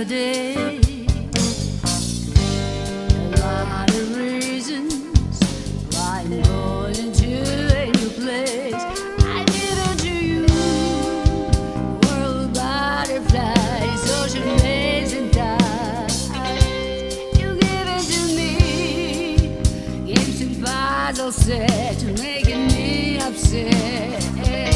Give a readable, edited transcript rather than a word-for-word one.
your day. A lot of reasons why I'm going to a new place. I give it to you, world of butterflies, ocean waves and tides. You give it to me, games and puzzle set, making me upset.